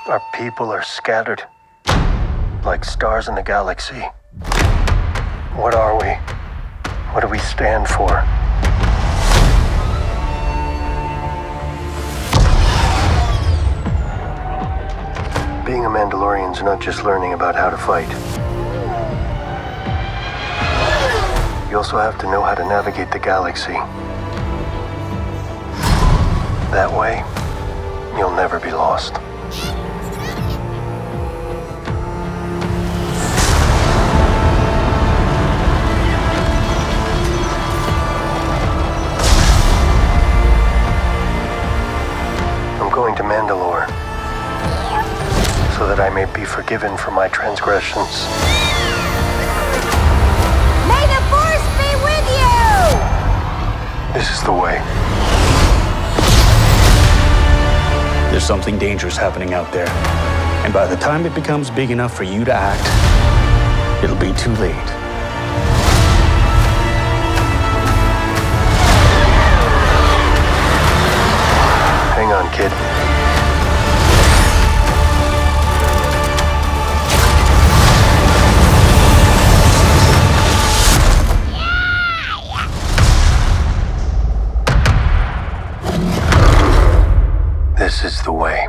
Our people are scattered, like stars in the galaxy. What are we? What do we stand for? Being a Mandalorian's not just learning about how to fight. You also have to know how to navigate the galaxy. That way, you'll never be lost. I'm going to Mandalore, so that I may be forgiven for my transgressions. May the Force be with you! This is the way. There's something dangerous happening out there. And by the time it becomes big enough for you to act, it'll be too late. Hang on, kid. This is the way.